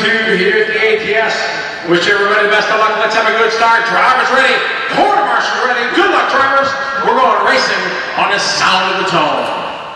2 here at the ATS. Wish everybody the best of luck. Let's have a good start. Drivers ready. Quarter marshals ready. Good luck, drivers. We're going racing on the sound of the tone.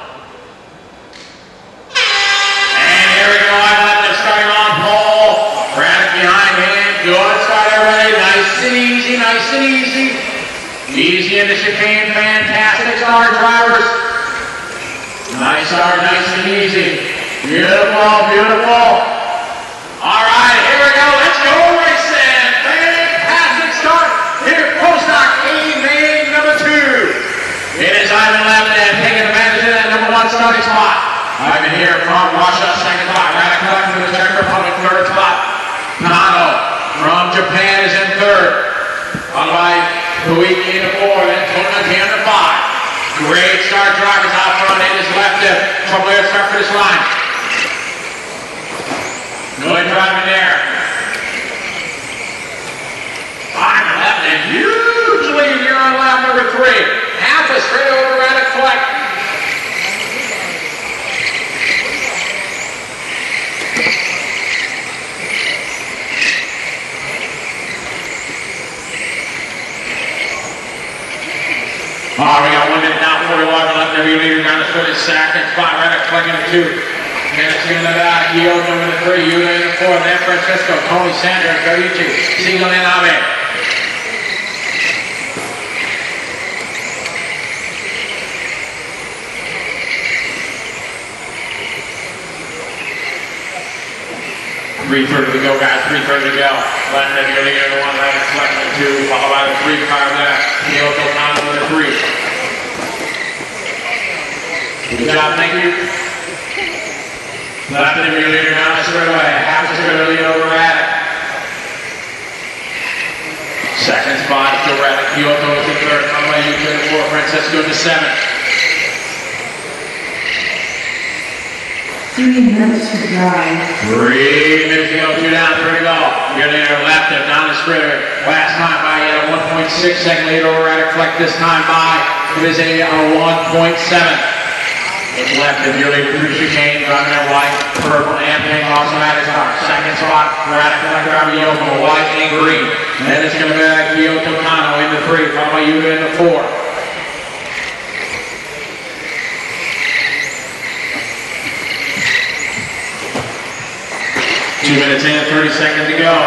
And here we go. They're starting on pole. Braddock behind him. Good start, everybody. Nice and easy. Nice and easy. Easy in the chicane. Fantastic start, drivers. Nice start. Nice and easy. Beautiful. Beautiful. All right, here we go. Let's go racing. Fantastic start here. Postdoc A-Main number 2. It is Ivan Levitt taking advantage of that number 1 starting spot. Ivan here from Russia, second spot. Radek from the Czech Republic, third spot. Kano from Japan is in third. Followed by Koiki in the 4, then Tonati in the 5. Great start, drivers out front. It is left from there to start finish line. Good driving there. Ivan left a huge lead here on lap number 3. Half a straight over Radek Fleck. Oh, we got 1 minute now, 41 left. Every leader down the straight, second spot. Radek Fleck in the 2. Nancy in the back, Gio number 3, Yuta in the 4, then Francesco, Tony Sanders, Gariucci, Siegel and Abe. $3:30 to go, guys, $3:30 to go. Landon, your leader, the 1, Radek Fleck in the 2, followed by the 3 car there, Kyoto Kano in the 3. Good job, thank you. Left of your leader now straight away. Half a straight lead over Radek. Second spot, still Radek. Kyoto is in third. Followed by Yuta in 4. Francesco to 7. 3 minutes to drive. 3 minutes to go. 2 down, 3 to go. Your leader left him down the straight. Last time by a 1.6 second lead over Radek Fleck. This time by it is a 1.7. Left of your leader through chicane, driving that white, purple, and pink, automatic start. Second spot, Radek Fleck driving Yoko, white and green. Then it's going to be Kyoto Kano in the 3, followed by Yuta in the 4. Two minutes in, 30 seconds to go.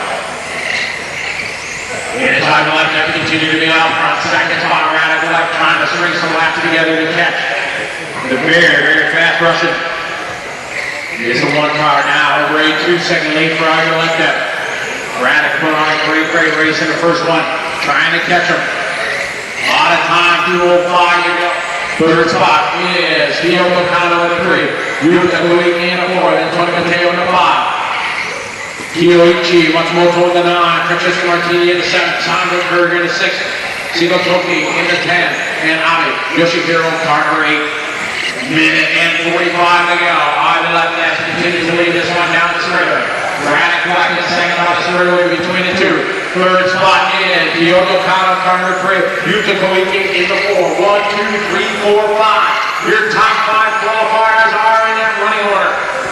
It is Ivan left to continue to be out front. Second spot, Radek Fleck trying to string some laps together to catch the very fast Russian. It's a 1 car now, over a 2-second lead for Ivan Lepta. Radek put on a great race in the first one, trying to catch him. A lot of time, 2:05 to go. Third spot is Kyoto Kano in the 3. Yuta Koiki in the 4, then Tony Matteo in the 5. Kiyoichi once more toward the 9, Francesco Martini in the 7, Sandro Berger in the 6, Sigo Toki in the 10, and Abe Yoshihiro Carter 8. Minute and 45 to go. Ivan Lepta continues to lead this one down the straightaway. Radek Fleck in second on the straightaway between the 2. Third spot is Kyoto Kano, car number 3. Yuta Koiki in the 4. 1, 2, 3, 4, 5. Your top 5 qualifiers are in that running order.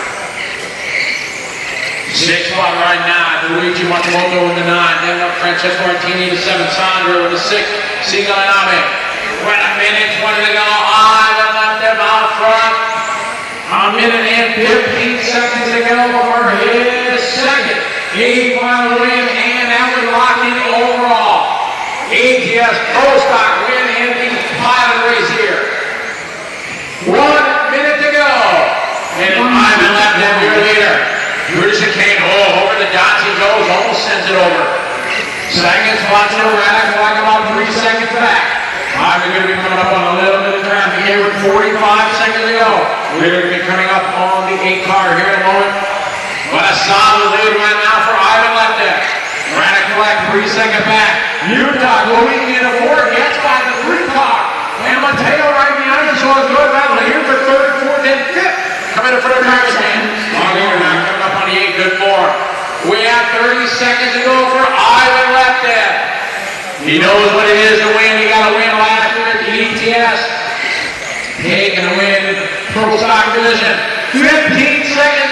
6th spot right now, Luigi Matsumoto in the 9. Then up Francesco Martini in the 7. Sandro in the 6. Siegel and Abe. Well, a minute 20 to go. Ivan Lepta out front. A minute and 15 seconds to go for his second final win, and that would lock in the overall ATS Pro Stock win in the pilot race here. 1 minute to go. And Ivan Lepta, your leader. British chicane, over the dots he goes, almost sends it over. Second spot to Radek Fleck, about 3 seconds back. Ivan going to be coming up on a little bit of traffic here with 45 seconds to go. We're going to be coming up on the 8 car here in a moment. But a solid lead right now for Ivan Lepta. Radek Fleck 3 seconds back. Yuta going in the 4, gets by the 3 car. And Matteo right behind him, so a good battle here for 3rd, 4th, and 5th. Coming in for the driver's stand. Coming up on the 8, good 4. We have 30 seconds to go for Ivan Lepta. He knows what it is to win. He got to win last year at the ETS. Taking a win in the Purple Stock Division. 15 seconds